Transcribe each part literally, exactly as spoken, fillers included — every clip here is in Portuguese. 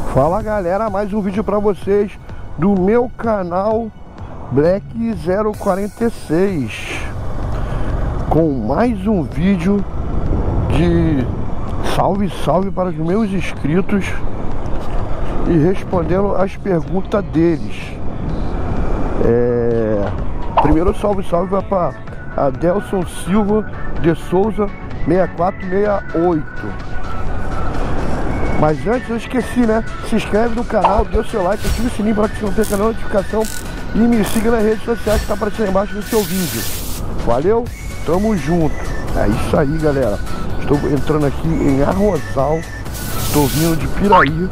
Fala galera, mais um vídeo pra vocês do meu canal Black zero quarenta e seis, com mais um vídeo de salve salve para os meus inscritos e respondendo as perguntas deles. É... Primeiro salve salve vai para Adelson Silva de Souza seis quatro seis oito. Mas antes eu esqueci, né? Se inscreve no canal, dê o seu like, ative o sininho para que você não perca a notificação e me siga nas redes sociais que tá aparecendo aí embaixo do seu vídeo. Valeu? Tamo junto. É isso aí, galera. Estou entrando aqui em Arrozal. Estou vindo de Piraí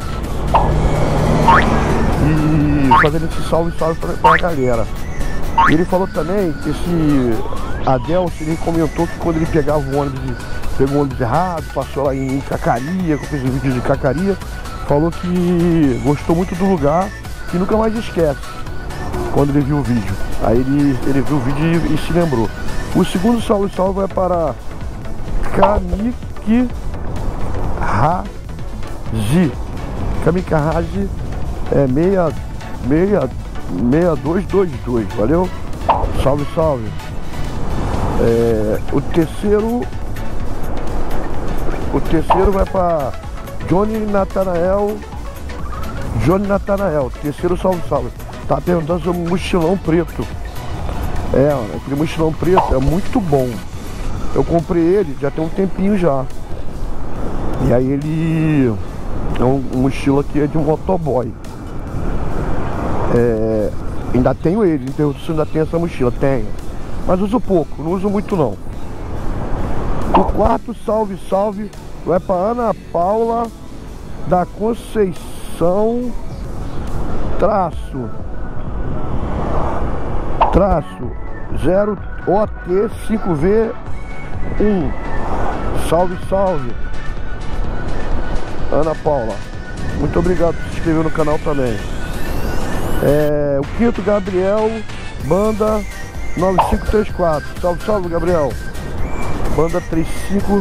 e fazendo esse salve salve pra, pra galera. Ele falou também que esse Adelson, ele comentou que quando ele pegava o ônibus, pegou um ônibus errado, passou lá em Cacaria, que eu fiz um vídeo de Cacaria, falou que gostou muito do lugar e nunca mais esquece quando ele viu o vídeo. Aí ele, ele viu o vídeo e, e se lembrou. O segundo salve salve é para Kamiki Haji. Kamiki Haji é seis seis dois dois dois. Valeu? Salve, salve. É, o terceiro O terceiro vai para Johnny Natanael. Johnny Natanael, terceiro salve salve. Tá perguntando sobre o mochilão preto. É, aquele mochilão preto é muito bom. Eu comprei ele já tem um tempinho já. E aí ele é um, um mochila que é de um motoboy. É, ainda tenho ele, me perguntou se ainda tem essa mochila. Tenho, mas uso pouco, não uso muito não. O quarto salve salve vai para Ana Paula da Conceição traço traço zero O T cinco V um. Salve salve Ana Paula, muito obrigado por se inscrever no canal também. É, o quinto Gabriel Banda nove cinco três quatro. Salve salve Gabriel, Banda três cinco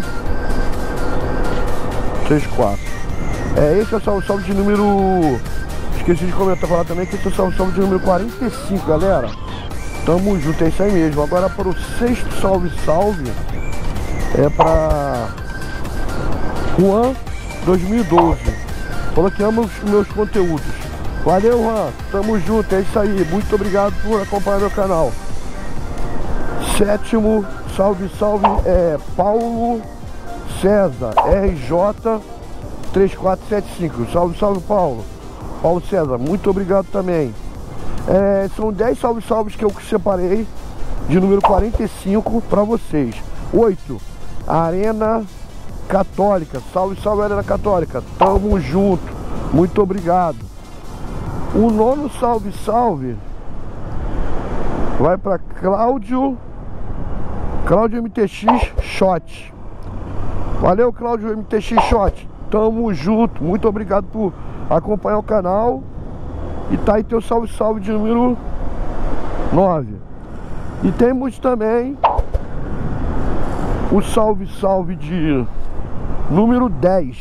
três quatro. É, esse é o salve salve de número... Esqueci de comentar, falar também que esse é o salve salve de número quarenta e cinco, galera. Tamo junto, é isso aí mesmo. Agora para o sexto salve salve é para Juan dois mil e doze. Falou que ama os meus conteúdos. Valeu, Juan, tamo junto, é isso aí. Muito obrigado por acompanhar meu canal. Sétimo salve salve é Paulo César R J três quatro sete cinco. Salve salve Paulo Paulo César, muito obrigado também. É, são dez salve salves que eu separei de número quarenta e cinco para vocês. Oito Arena Católica. Salve salve Arena Católica, tamo junto, muito obrigado. O nono salve salve vai para Cláudio Cláudio M T X Shot. Valeu, Cláudio M T X Shot, tamo junto, muito obrigado por acompanhar o canal. E tá aí teu salve salve de número nove. E temos também o salve salve de número dez.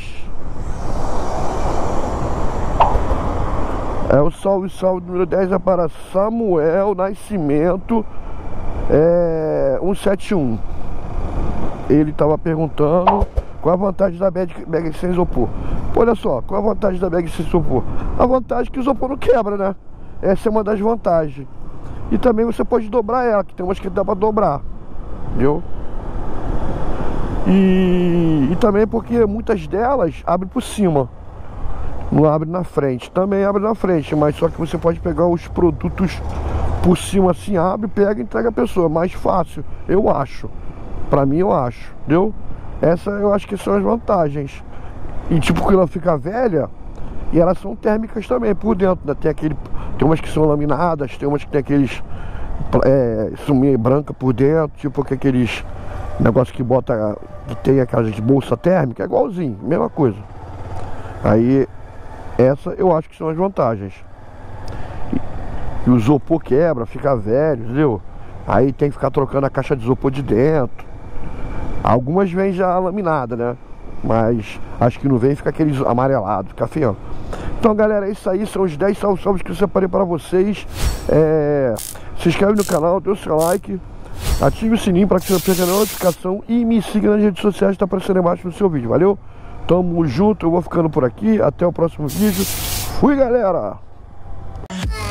É, o salve salve de número dez é para Samuel Nascimento é, cento e setenta e um. Ele estava perguntando qual a vantagem da bag, bag sem isopor. Pô, olha só, qual a vantagem da bag sem isopor? A vantagem é que o isopor não quebra, né? Essa é uma das vantagens. E também você pode dobrar ela, que tem umas que dá pra dobrar, entendeu? E, e também porque muitas delas abrem por cima, não abre na frente. Também abre na frente, mas só que você pode pegar os produtos por cima assim, abre, pega e entrega a pessoa. Mais fácil, eu acho. Pra mim eu acho, entendeu? Essa eu acho que são as vantagens. E tipo, quando ela fica velha, e elas são térmicas também por dentro, né? Tem aquele, tem umas que são laminadas, tem umas que tem aqueles é, sumir branca por dentro, tipo aqueles negócios que bota, que tem aquelas de bolsa térmica, é igualzinho, mesma coisa. Aí essa eu acho que são as vantagens. E, e o isopor quebra, fica velho, entendeu? Aí tem que ficar trocando a caixa de isopor de dentro. Algumas vêm já laminada, né? Mas acho que não vem, fica aquele amarelado, fica feio. Então Então, galera, é isso aí. São os dez salve salves que eu separei para vocês. É... Se inscreve no canal, dê o seu like, ative o sininho para que você não perca nenhuma notificação e me siga nas redes sociais que está aparecendo embaixo no seu vídeo. Valeu? Tamo junto, eu vou ficando por aqui. Até o próximo vídeo. Fui, galera!